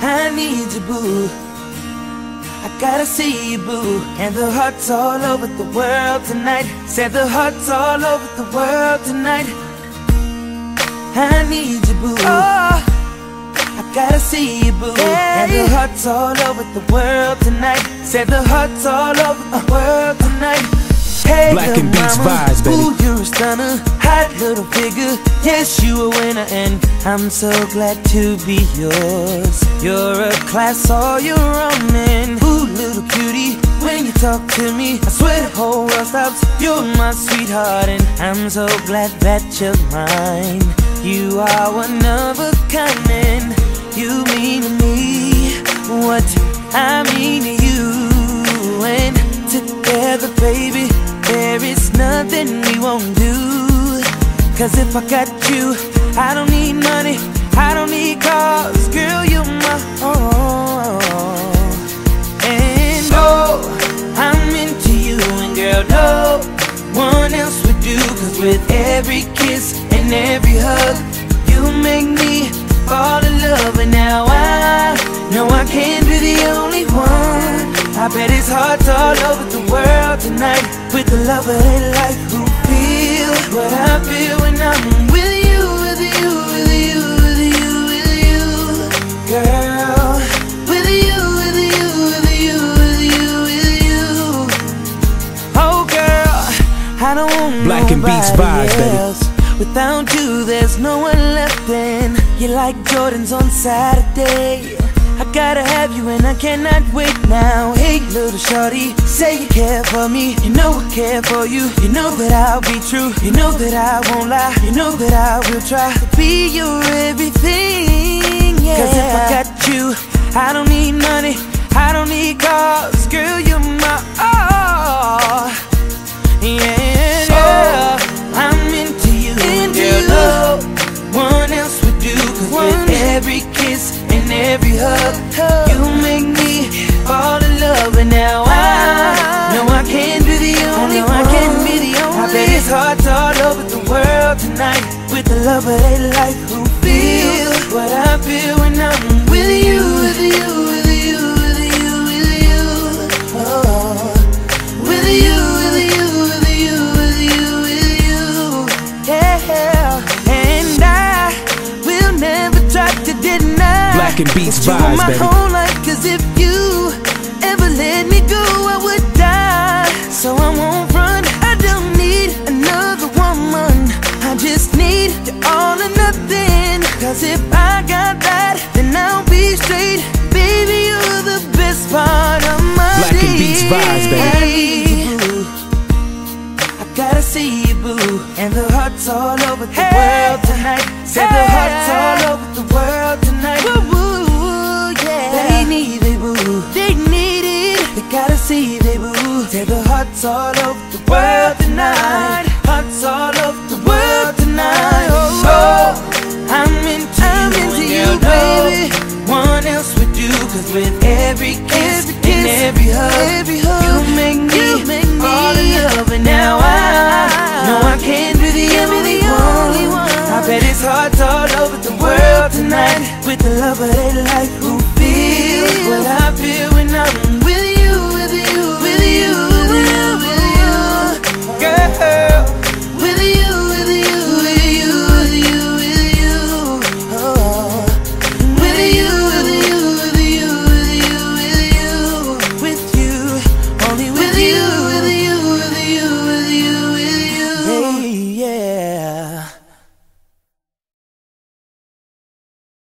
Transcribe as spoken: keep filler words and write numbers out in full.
I need you, boo. I gotta see you, boo. And the hearts all over the world tonight. Said the hearts all over the world tonight. I need you, boo. Oh, I gotta see you, boo. Hey. And the hearts all over the world tonight. Said the hearts all over the world tonight. Hey, Black and Beats vibes, baby. Ooh, you're a stunner, hot little figure. Yes, you a winner, and I'm so glad to be yours. You're a class all your own, and ooh, little cutie, when you talk to me, I swear the whole world stops. You're my sweetheart, and I'm so glad that you're mine. You are one of a kind, and you mean to me what I mean to you. And together, baby, there is nothing we won't do. Cause if I got you, I don't need money, I don't need cars. Girl, you're my all. And oh, I'm into you, and girl, no one else would do. Cause with every kiss and every hug, you make me fall in love. And now I know I can't be the only one. I bet it's hearts all over the world tonight, with the love of their life who feel what I feel when I'm with you, with you, with you, with you, with you, girl. With you, with you, with you, with you, with you. Oh girl, I don't want Black and Beats vibes, else. Baby. Without you, there's no one left. And you're like Jordans on Saturday. I gotta have you and I cannot wait now. Hey little shorty, say you care for me. You know I care for you. You know that I'll be true. You know that I won't lie. You know that I will try to be your everything, yeah. Cause if I got you, I don't need money, I don't need cars. Girl, you're my all. Yeah, girl, I'm into you, and girl, no one else would do. Cause with every kiss and every hug, you make me fall in love. And now I know I can't be the only one. I can't be the only. I bet it's hearts all over the world tonight, with the love of their life who feel what I feel when I'm with you, with you, with you, with you, with you. Oh, with you, with you, with you, with you, with you. Yeah, and I will never try to deny Black and Beats that you vibes, were my baby. whole life. Cause if you ever let me go, I would die. So I won't run, I don't need another woman. I just need you all or nothing. Cause if I got that, then I'll be straight. Baby, you're the best part of my Black day. and Beats vibes, baby. I need you, boo. I gotta see you, boo. And the hearts all over the hey. world tonight. Said hey. the hearts all over the world tonight. Woo, woo, woo, yeah. They need it, boo. They need it. They gotta see it, boo. Said the hearts all over the world tonight. Hearts all over the world tonight. Oh, oh, I'm into I'm you, into you, girl, baby. No one else would do. Cause with every kiss, every kiss and every hug, every hug, you make me, you make me fall in love. And now I know I can't be the only one. I bet it's hearts all over the world tonight, with the love of their life who feel what I feel when I'm with you, with you, with you, with you, with you, girl. With you, with you, with you, with you, with you. Oh, with you, with you, with you, with you, with you, with you, only with you, with you, with you, with you, with you. Hey, yeah.